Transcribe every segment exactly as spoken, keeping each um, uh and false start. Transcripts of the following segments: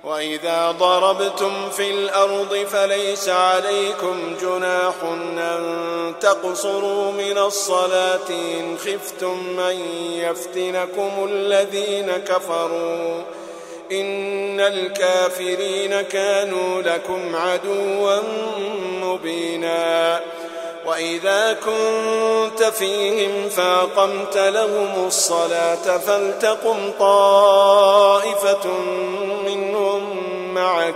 وإذا ضربتم في الأرض فليس عليكم جناح أن تقصروا من الصلاة إن خفتم أن يفتنكم الذين كفروا إن الكافرين كانوا لكم عدوا مبينا. وإذا كنت فيهم فأقمت لهم الصلاة فلتقم طائفة منهم معك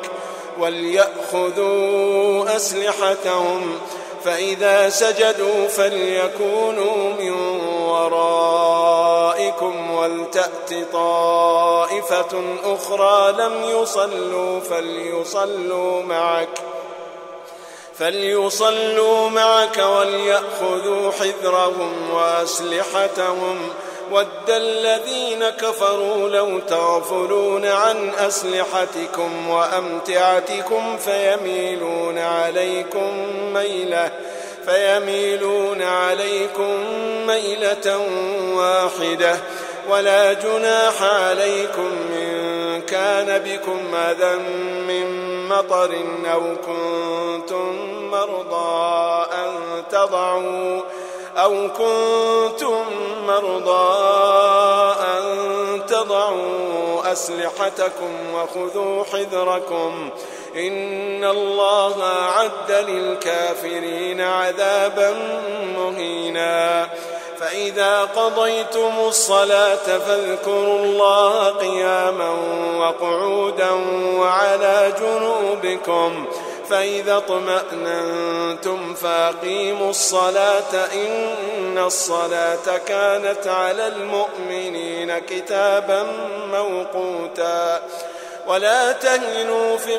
وليأخذوا أسلحتهم فإذا سجدوا فليكونوا من ورائكم ولتأت طائفة أخرى لم يصلوا فليصلوا معك فليصلوا معك وليأخذوا حذرهم وأسلحتهم ود الذين كفروا لو تغفلون عن أسلحتكم وأمتعتكم فيميلون عليكم ميلة فيميلون عليكم ميلة واحدة ولا جناح عليكم إن كان بكم أذى من مطر أو كنتم مرضى أن تضعوا أو كنتم مرضى أن تضعوا أسلحتكم وخذوا حذركم إن الله أعد للكافرين عذابا مهينا. فإذا قضيتم الصلاة فاذكروا الله قياما وقعودا وعلى جنوبكم فإذا اطمأننتم فأقيموا الصلاة إن الصلاة كانت على المؤمنين كتابا موقوتا. ولا تهنوا في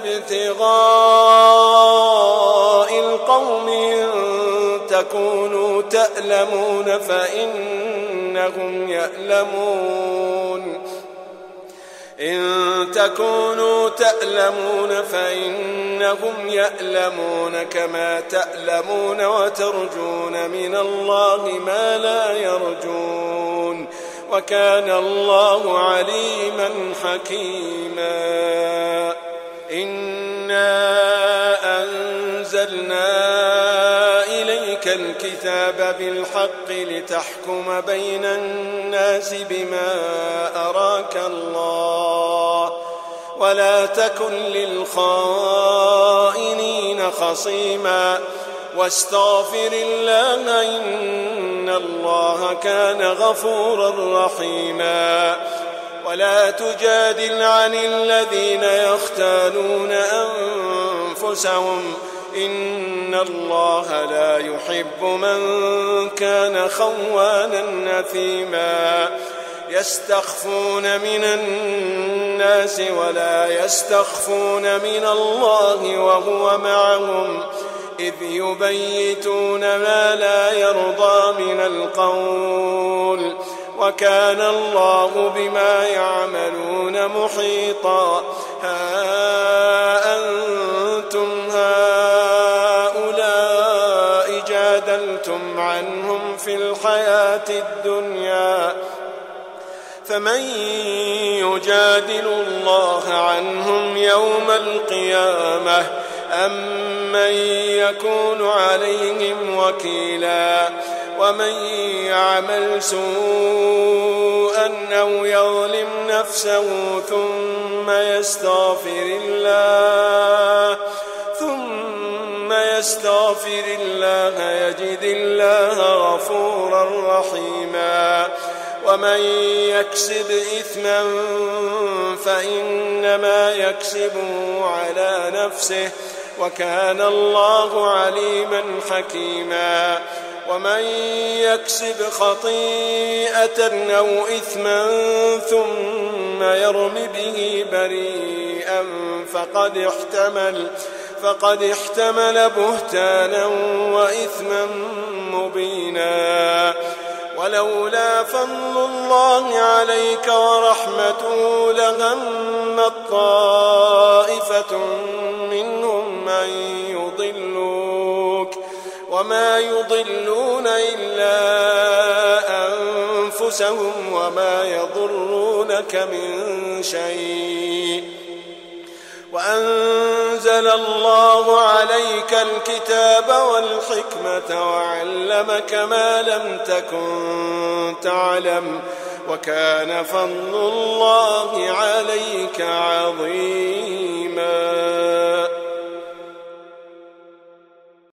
ابتغاء القوم إن تكونوا تألمون فإنهم يألمون إن تكونوا تألمون فإنهم يألمون كما تألمون وترجون من الله ما لا يرجون وكان الله عليما حكيما. إنا أنزلنا إليك الكتاب بالحق لتحكم بين الناس بما أراك الله ولا تكن للخائنين خصيما واستغفر الله إن الله كان غفورا رحيما. ولا تجادل عن الذين يختانون أنفسهم إن الله لا يحب من كان خوانا أثيما. يستخفون من الناس ولا يستخفون من الله وهو معهم إذ يبيتون ما لا يرضى من القول وكان الله بما يعملون محيطا. ها أنتم هؤلاء جادلتم عنهم في الحياة الدنيا فمن يجادل الله عنهم يوم القيامة أم من يكون عليهم وكيلا. ومن يعمل سوءا أو يظلم نفسه ثم يستغفر الله ثم يستغفر الله يجد الله غفورا رحيما. ومن يكسب إثما فإنما يكسبه على نفسه وكان الله عليما حكيما. ومن يكسب خطيئة أو إثما ثم يرم به بريئا فقد احتمل فقد احتمل بهتانا وإثما مبينا. ولولا فضل الله عليك ورحمته لهمت طائفة منهم أن يضلوك وما يضلون إلا أنفسهم وما يضرونك من شيء وأنزل الله عليك الكتاب والحكمة وعلمك ما لم تكن تعلم وكان فضل الله عليك عظيما.